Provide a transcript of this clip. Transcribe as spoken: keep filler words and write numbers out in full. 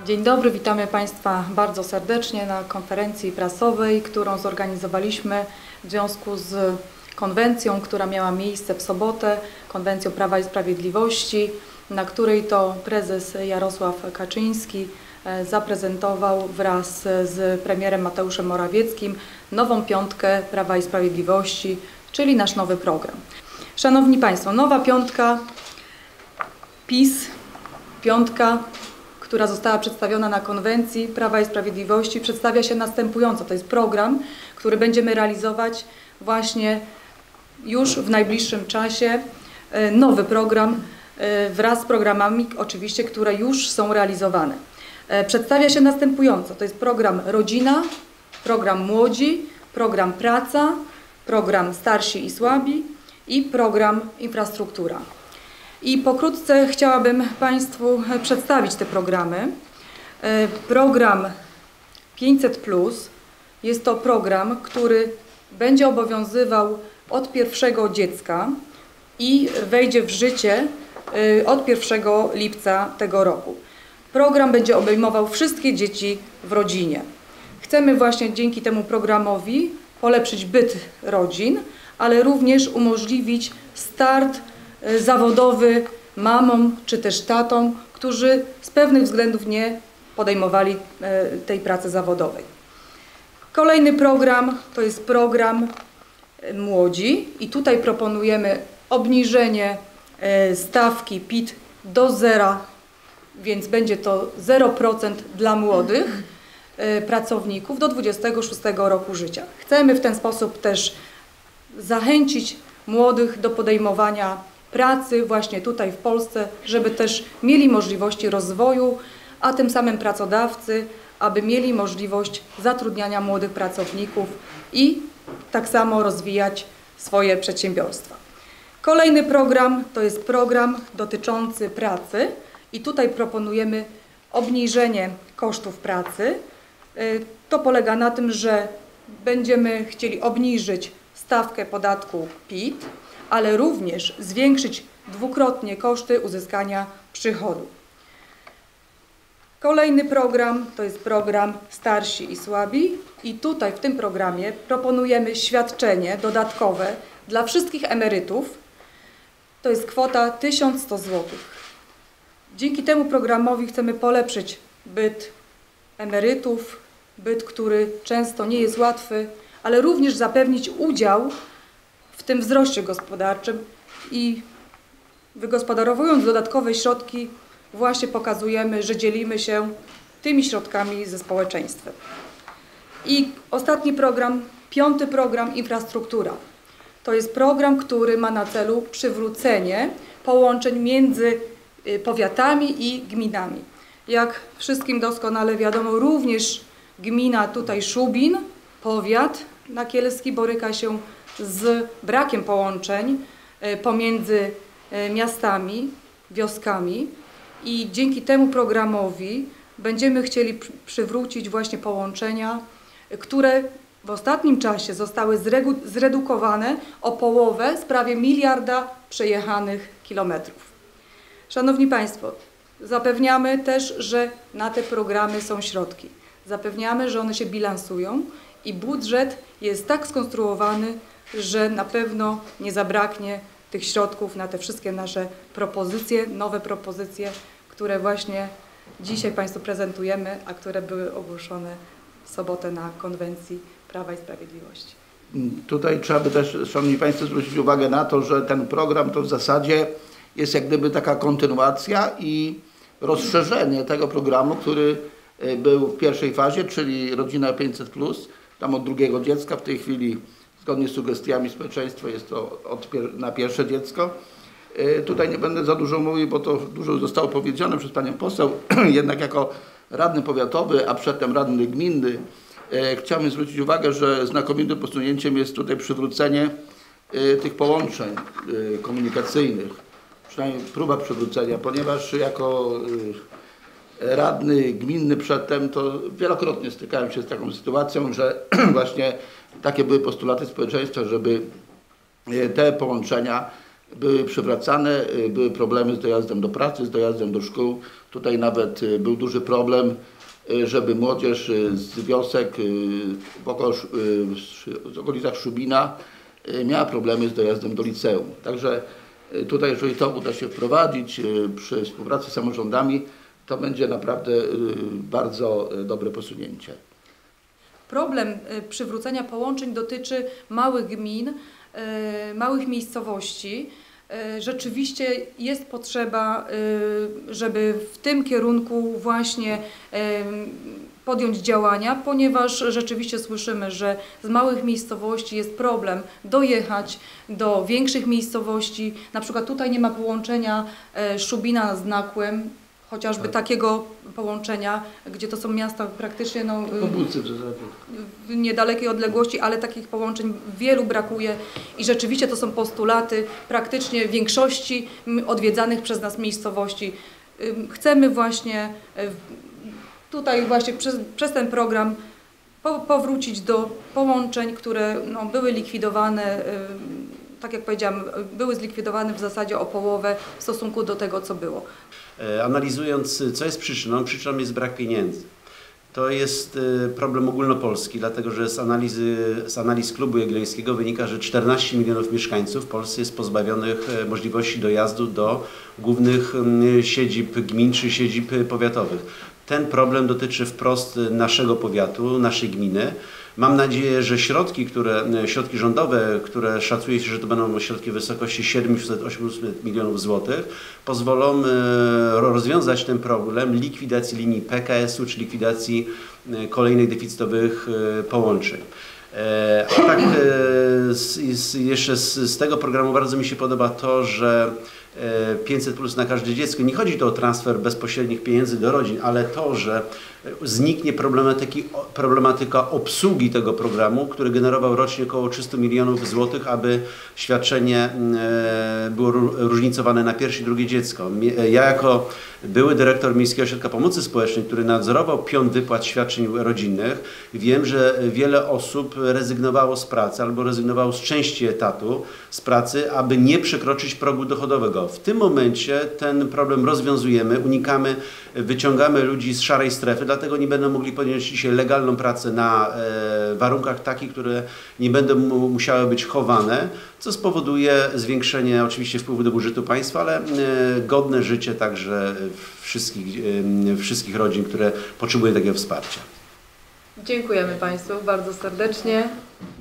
Dzień dobry, witamy Państwa bardzo serdecznie na konferencji prasowej, którą zorganizowaliśmy w związku z konwencją, która miała miejsce w sobotę, konwencją Prawa i Sprawiedliwości, na której to prezes Jarosław Kaczyński zaprezentował wraz z premierem Mateuszem Morawieckim nową piątkę Prawa i Sprawiedliwości, czyli nasz nowy program. Szanowni Państwo, nowa piątka PiS, piątka, która została przedstawiona na konwencji Prawa i Sprawiedliwości, przedstawia się następująco. To jest program, który będziemy realizować właśnie już w najbliższym czasie. Nowy program wraz z programami oczywiście, które już są realizowane. Przedstawia się następująco. To jest program Rodzina, program Młodzi, program Praca, program Starsi i Słabi i program Infrastruktura. I pokrótce chciałabym Państwu przedstawić te programy. Program pięćset plus jest to program, który będzie obowiązywał od pierwszego dziecka i wejdzie w życie od pierwszego lipca tego roku. Program będzie obejmował wszystkie dzieci w rodzinie. Chcemy właśnie dzięki temu programowi polepszyć byt rodzin, ale również umożliwić start zawodowy mamom czy też tatom, którzy z pewnych względów nie podejmowali tej pracy zawodowej. Kolejny program to jest program Młodzi i tutaj proponujemy obniżenie stawki P I T do zera, więc będzie to zero procent dla młodych pracowników do dwudziestego szóstego roku życia. Chcemy w ten sposób też zachęcić młodych do podejmowania pracy właśnie tutaj w Polsce, żeby też mieli możliwości rozwoju, a tym samym pracodawcy, aby mieli możliwość zatrudniania młodych pracowników i tak samo rozwijać swoje przedsiębiorstwa. Kolejny program to jest program dotyczący pracy i tutaj proponujemy obniżenie kosztów pracy. To polega na tym, że będziemy chcieli obniżyć stawkę podatku P I T, ale również zwiększyć dwukrotnie koszty uzyskania przychodu. Kolejny program to jest program Starsi i Słabi i tutaj w tym programie proponujemy świadczenie dodatkowe dla wszystkich emerytów. To jest kwota tysiąc sto złotych. Dzięki temu programowi chcemy polepszyć byt emerytów, byt, który często nie jest łatwy, ale również zapewnić udział w tym wzroście gospodarczym i wygospodarowując dodatkowe środki właśnie pokazujemy, że dzielimy się tymi środkami ze społeczeństwem. I ostatni program, piąty program Infrastruktura. To jest program, który ma na celu przywrócenie połączeń między powiatami i gminami. Jak wszystkim doskonale wiadomo, również gmina tutaj Szubin, powiat nakielski boryka się z brakiem połączeń pomiędzy miastami, wioskami i dzięki temu programowi będziemy chcieli przywrócić właśnie połączenia, które w ostatnim czasie zostały zredukowane o połowę z prawie miliarda przejechanych kilometrów. Szanowni Państwo, zapewniamy też, że na te programy są środki. Zapewniamy, że one się bilansują i budżet jest tak skonstruowany, że na pewno nie zabraknie tych środków na te wszystkie nasze propozycje, nowe propozycje, które właśnie dzisiaj Państwu prezentujemy, a które były ogłoszone w sobotę na konwencji Prawa i Sprawiedliwości. Tutaj trzeba by też, Szanowni Państwo, zwrócić uwagę na to, że ten program to w zasadzie jest jak gdyby taka kontynuacja i rozszerzenie tego programu, który był w pierwszej fazie, czyli Rodzina pięćset plus, tam od drugiego dziecka. W tej chwili zgodnie z sugestiami społeczeństwa jest to od pier na pierwsze dziecko. Tutaj nie będę za dużo mówił, bo to dużo zostało powiedziane przez panią poseł. Jednak jako radny powiatowy, a przedtem radny gminny, chciałbym zwrócić uwagę, że znakomitym posunięciem jest tutaj przywrócenie tych połączeń komunikacyjnych, przynajmniej próba przywrócenia, ponieważ jako radny gminny przedtem to wielokrotnie stykałem się z taką sytuacją, że właśnie takie były postulaty społeczeństwa, żeby te połączenia były przywracane, były problemy z dojazdem do pracy, z dojazdem do szkół. Tutaj nawet był duży problem, żeby młodzież z wiosek w, w okolicach Szubina miała problemy z dojazdem do liceum. Także tutaj, jeżeli to uda się wprowadzić przy współpracy z samorządami, to będzie naprawdę bardzo dobre posunięcie. Problem przywrócenia połączeń dotyczy małych gmin, małych miejscowości. Rzeczywiście jest potrzeba, żeby w tym kierunku właśnie podjąć działania, ponieważ rzeczywiście słyszymy, że z małych miejscowości jest problem dojechać do większych miejscowości. Na przykład tutaj nie ma połączenia Szubina z Nakłem, chociażby tak. takiego połączenia, gdzie to są miasta praktycznie no, w niedalekiej odległości, ale takich połączeń wielu brakuje i rzeczywiście to są postulaty praktycznie większości odwiedzanych przez nas miejscowości. Chcemy właśnie tutaj właśnie przez, przez ten program po, powrócić do połączeń, które no, były likwidowane, tak jak powiedziałam, były zlikwidowane w zasadzie o połowę w stosunku do tego, co było. Analizując, co jest przyczyną, przyczyną jest brak pieniędzy. To jest problem ogólnopolski, dlatego że z, analizy, z analiz Klubu Jagiellońskiego wynika, że czternaście milionów mieszkańców w Polsce jest pozbawionych możliwości dojazdu do głównych siedzib gmin czy siedzib powiatowych. Ten problem dotyczy wprost naszego powiatu, naszej gminy. Mam nadzieję, że środki, które, środki rządowe, które szacuje się, że to będą środki w wysokości siedemset do osiemset milionów złotych, pozwolą rozwiązać ten problem likwidacji linii P K S-u czy likwidacji kolejnych deficytowych połączeń. A tak jeszcze z tego programu bardzo mi się podoba to, że pięćset plus na każde dziecko. Nie chodzi to o transfer bezpośrednich pieniędzy do rodzin, ale to, że zniknie problematyki, problematyka obsługi tego programu, który generował rocznie około trzysta milionów złotych, aby świadczenie było różnicowane na pierwsze i drugie dziecko. Ja jako były dyrektor Miejskiego Ośrodka Pomocy Społecznej, który nadzorował pion wypłat świadczeń rodzinnych, wiem, że wiele osób rezygnowało z pracy albo rezygnowało z części etatu z pracy, aby nie przekroczyć progu dochodowego. W tym momencie ten problem rozwiązujemy, unikamy, wyciągamy ludzi z szarej strefy, dlatego nie będą mogli podjąć dzisiaj legalną pracę na e, warunkach takich, które nie będą mu, musiały być chowane, co spowoduje zwiększenie oczywiście wpływu do budżetu państwa, ale e, godne życie także wszystkich, e, wszystkich rodzin, które potrzebują takiego wsparcia. Dziękujemy Państwu bardzo serdecznie.